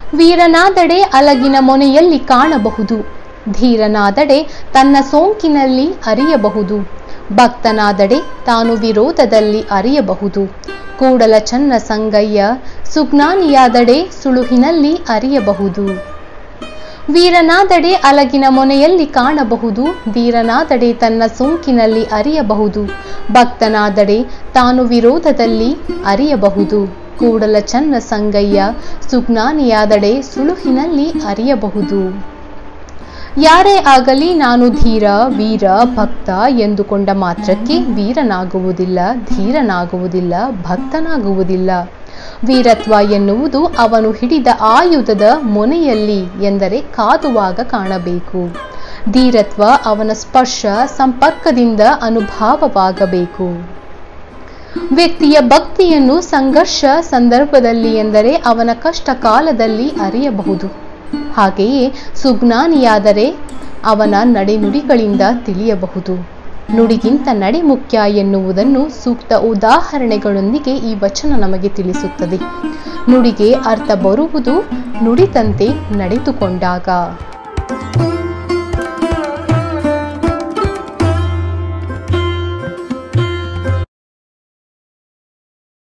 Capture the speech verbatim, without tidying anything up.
ವೀರನಾದಡೆ ಅಲಗಿನ ಮೊನೆಯಲ್ಲಿ ಕಾಣಬಹುದು, ಧೀರನಾದಡೆ ತನ್ನ ಸೋಂಕಿನಲ್ಲಿ ಅರಿಯಬಹುದು, ಭಕ್ತನಾದಡೆ ತಾನು ವಿರೋಧದಲ್ಲಿ ಅರಿಯಬಹುದು, ಕೂಡಲ ಚನ್ನ ಸಂಗಯ್ಯ ಸುಜ್ಞಾನಿಯಾದಡೆ ಸುಳುಹಿನಲ್ಲಿ ಅರಿಯಬಹುದು. ವೀರನಾದಡೆ ಅಲಗಿನ ಮೊನೆಯಲ್ಲಿ ಕಾಣಬಹುದು, ಧೀರನಾದಡೆ ತನ್ನ ಸೋಂಕಿನಲ್ಲಿ ಅರಿಯಬಹುದು, ಭಕ್ತನಾದಡೆ ತಾನು ವಿರೋಧದಲ್ಲಿ ಅರಿಯಬಹುದು, ಕೂಡಲ ಚನ್ನ ಸಂಗಯ್ಯ ಸುಜ್ಞಾನಿಯಾದಡೆ ಸುಳುಹಿನಲ್ಲಿ ಅರಿಯಬಹುದು. ಯಾರೇ ಆಗಲಿ ನಾನು ಧೀರ ವೀರ ಭಕ್ತ ಎಂದುಕೊಂಡ ಮಾತ್ರಕ್ಕೆ ವೀರನಾಗುವುದಿಲ್ಲ, ಧೀರನಾಗುವುದಿಲ್ಲ, ಭಕ್ತನಾಗುವುದಿಲ್ಲ. ವೀರತ್ವ ಎನ್ನುವುದು ಅವನು ಹಿಡಿದ ಆಯುಧದ ಮೊನೆಯಲ್ಲಿ ಎಂದರೆ ಕಾದುವಾಗ ಕಾಣಬೇಕು. ಧೀರತ್ವ ಅವನ ಸ್ಪರ್ಶ ಸಂಪರ್ಕದಿಂದ ಅನುಭವವಾಗಬೇಕು. ವ್ಯಕ್ತಿಯ ಭಕ್ತಿಯನ್ನು ಸಂಘರ್ಷ ಸಂದರ್ಭದಲ್ಲಿ ಎಂದರೆ ಅವನ ಕಷ್ಟ ಕಾಲದಲ್ಲಿ ಅರಿಯಬಹುದು. ಹಾಗೆಯೇ ಸುಜ್ಞಾನಿಯಾದರೆ ಅವನ ನಡೆನುಡಿಗಳಿಂದ ತಿಳಿಯಬಹುದು. ನುಡಿಗಿಂತ ನಡೆ ಮುಖ್ಯ ಎನ್ನುವುದನ್ನು ಸೂಕ್ತ ಉದಾಹರಣೆಗಳೊಂದಿಗೆ ಈ ವಚನ ನಮಗೆ ತಿಳಿಸುತ್ತದೆ. ನುಡಿಗೆ ಅರ್ಥ ಬರುವುದು ನುಡಿದಂತೆ ನಡೆದುಕೊಂಡಾಗ.